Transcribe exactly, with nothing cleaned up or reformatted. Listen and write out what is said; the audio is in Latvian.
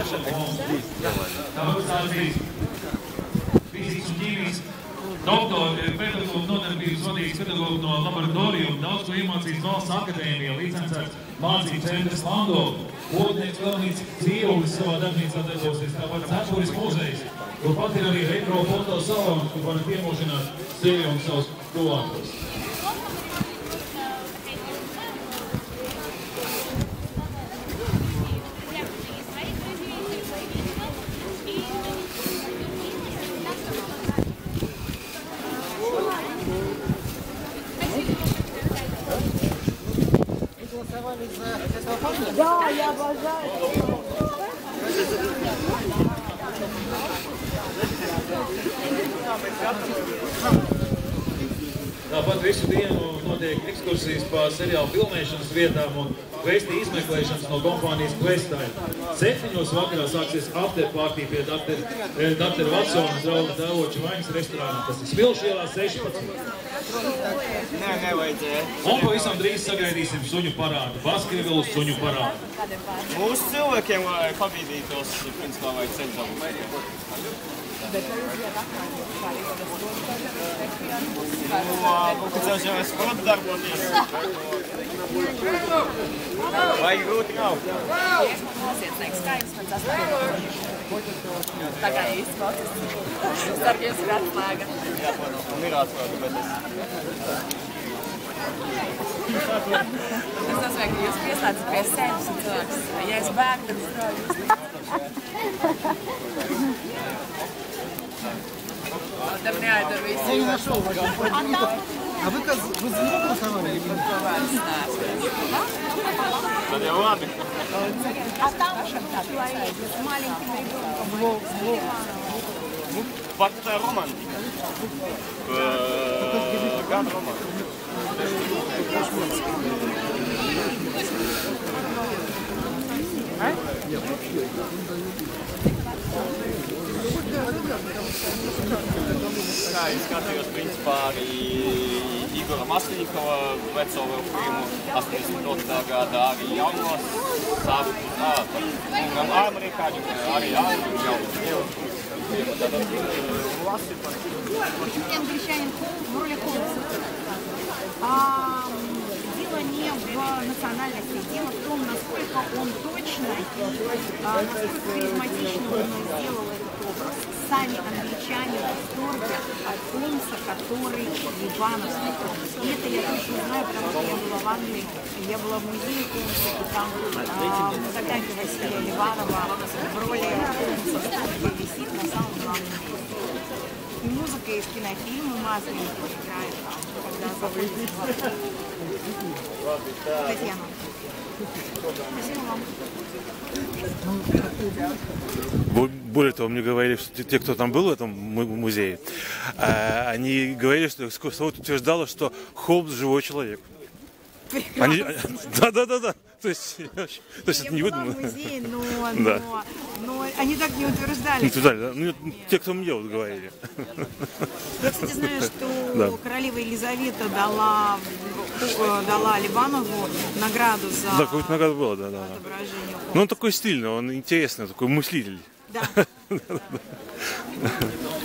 Fizikas un ķīmijas doktori, pedagogu nodarbības vadīgs pedagogu no laboratoriju, daudz ko iemācījis Valsts akadēmija, licencēts mācību centrs Lango, Potnieks Velnīts Dzīvulis savā darbnīcā darbosies, tāpat Cepures muzejs, turpat ir arī retro foto salons, kur varat iemūžināt sevi un savus tuvākos. Да, я обожаю. Tāpat visu dienu notiek ekskursijas pa seriālu filmēšanas vietām un vēsti izmeklēšanas no kompānijas Questime. Septiņos vakarā sāksies afterpartī pie doktora Vatsona drauga tēvoča Vainas restorāna. Tas ir Smilšu ielā sešpadsmit. Nē, nevajadzēja. Un pavisam drīz sagaidīsim suņu parādu, Baskervilu suņu parādu. Mūsu cilvēkiem, lai pabīdītos, principā vajag ceļot. Kad jau es protu darboties. Vajag grūti nav. Nosietnieks, kā jums man sastāvā? Tā kā īsti valsts. Sargies ir atslēga. Jā, protams, man ir atslēga, bet es... Tas nozīmē, ka jūs pieslēdzat pie sevis un cilvēks. Ja es bēgu, tad es strauju jūs. Там реально весь. Я не нашел. А вы как вы за него голосовали или нет? Tad jau labi. А там твои с маленьким ребенком. Nu, pat tā romantika. Gan romantika. Kā es skatījos, principā, arī Igora Masļņikova veco vēl filmu astoņdesmit otrā gadā, arī jaunos savu, gan amerikāņu, arī angļu jaunos filmu. Англичанин в роли Холмса. Дело не в национальности, дело в том, насколько он точно, насколько харизматично он сделал этот образ. Сами англичане в восторге от Холмса, который ливановский Холмс. И это я точно знаю, потому что я была в Англии, я была в музее Холмса, и там фотография Василия Ливанова в роли Холмса висит на самом главном месте. И музыка из кинофильма Масленникова играет там, когда заходит. Татьяна. Спасибо вам. Более того, мне говорили, что те, кто там был в этом музее, они говорили, что экскурсовод утверждала, что Холмс живой человек. Они... Да, да, да, да. То есть, то есть это не выдумано. Музей, но, да. но, но они так не утверждали. Не утверждали, да? Ну, те, кто мне вот говорили. Я, кстати, знаю, что да. королева Елизавета дала, дала Ливанову награду за да, какую-то награду было, да, да. отображение. Ну, он такой стильный, он интересный, такой мыслитель. Да.